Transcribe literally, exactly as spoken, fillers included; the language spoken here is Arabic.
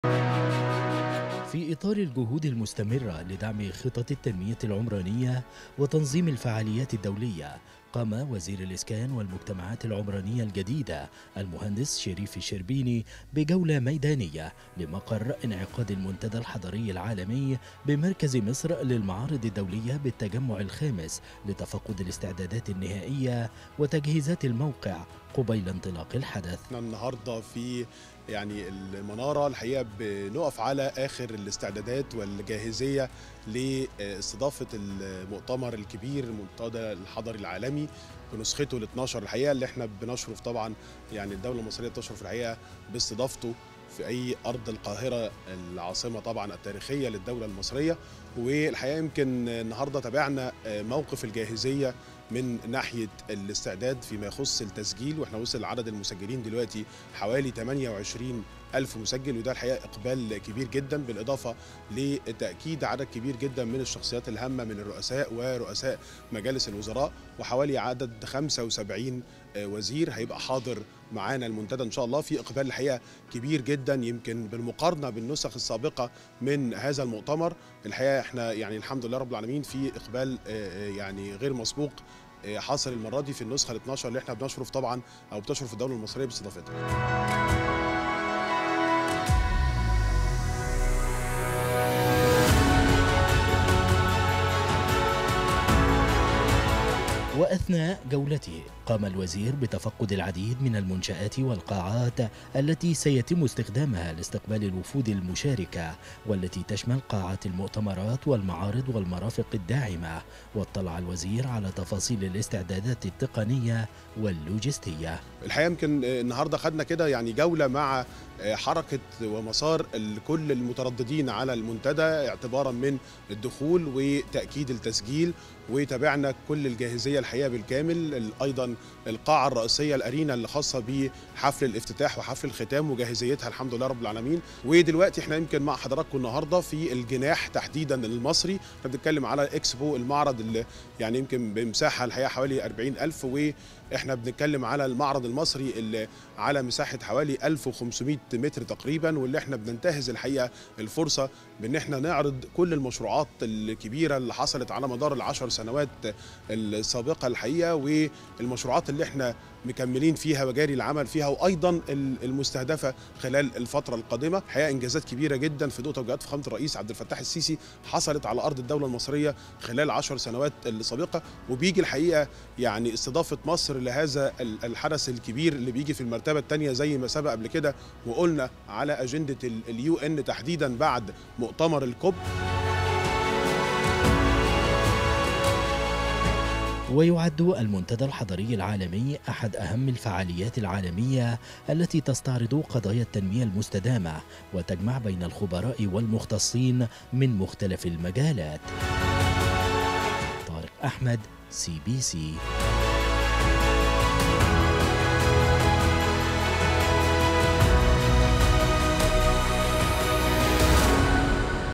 في إطار الجهود المستمرة لدعم خطط التنمية العمرانية وتنظيم الفعاليات الدولية، قام وزير الإسكان والمجتمعات العمرانية الجديدة المهندس شريف الشربيني بجولة ميدانية لمقر انعقاد المنتدى الحضري العالمي بمركز مصر للمعارض الدولية بالتجمع الخامس لتفقد الاستعدادات النهائية وتجهيزات الموقع قبيل انطلاق الحدث. احنا النهارده في يعني المناره الحقيقه بنقف على اخر الاستعدادات والجاهزيه لاستضافه المؤتمر الكبير المنتدى الحضري العالمي بنسخته ال اثناشر الحقيقه، اللي احنا بنشرف طبعا يعني الدوله المصريه بتشرف الحقيقه باستضافته في اي ارض القاهره العاصمه طبعا التاريخيه للدوله المصريه. والحقيقه يمكن النهارده تابعنا موقف الجاهزيه من ناحيه الاستعداد فيما يخص التسجيل، واحنا وصل عدد المسجلين دلوقتي حوالي ثمانية وعشرين ألف مسجل، وده الحقيقه اقبال كبير جدا، بالاضافه لتاكيد عدد كبير جدا من الشخصيات الهامه من الرؤساء ورؤساء مجالس الوزراء، وحوالي عدد خمسة وسبعين وزير هيبقى حاضر معانا المنتدى ان شاء الله. في اقبال الحقيقه كبير جدا، يمكن بالمقارنه بالنسخ السابقه من هذا المؤتمر الحقيقه احنا يعني الحمد لله رب العالمين في اقبال يعني غير مسبوق حاصل المره دي في النسخه ال اثناشر اللي احنا بنشرف طبعا او بتشرف الدوله المصريه باستضافتها. وأثناء جولته قام الوزير بتفقد العديد من المنشآت والقاعات التي سيتم استخدامها لاستقبال الوفود المشاركة، والتي تشمل قاعات المؤتمرات والمعارض والمرافق الداعمة. واطلع الوزير على تفاصيل الاستعدادات التقنية واللوجستية. الحقيقة يمكن النهاردة خدنا كده يعني جولة مع حركة ومسار كل المترددين على المنتدى اعتبارا من الدخول وتأكيد التسجيل، وتابعنا كل الجاهزية الحقيقة بالكامل. أيضا القاعة الرئيسية الأرينا اللي خاصة بحفل الافتتاح وحفل الختام وجاهزيتها الحمد لله رب العالمين. ودلوقتي احنا يمكن مع حضراتكم النهاردة في الجناح تحديدا المصري، احنا بنتكلم على اكسبو المعرض اللي يعني يمكن بمساحة الحقيقة حوالي أربعين ألف، واحنا بنتكلم على المعرض المصري اللي على مساحة حوالي ألف وخمسمائة متر تقريبا، واللي احنا بننتهز الحقيقة الفرصة بان احنا نعرض كل المشروعات الكبيرة اللي حصلت على مدار العشر سنوات السابقة الحقيقة، والمشروعات اللي احنا مكملين فيها وجاري العمل فيها، وايضا المستهدفه خلال الفتره القادمه. الحقيقه انجازات كبيره جدا في ضوء توجيهات فخامه الرئيس عبد الفتاح السيسي حصلت على ارض الدوله المصريه خلال عشر سنوات السابقه، وبيجي الحقيقه يعني استضافه مصر لهذا الحدث الكبير اللي بيجي في المرتبه الثانيه زي ما سبق قبل كده، وقلنا على اجنده اليو ان تحديدا بعد مؤتمر الكوب. ويعد المنتدى الحضري العالمي أحد أهم الفعاليات العالمية التي تستعرض قضايا التنمية المستدامة وتجمع بين الخبراء والمختصين من مختلف المجالات. طارق أحمد، سي بي سي.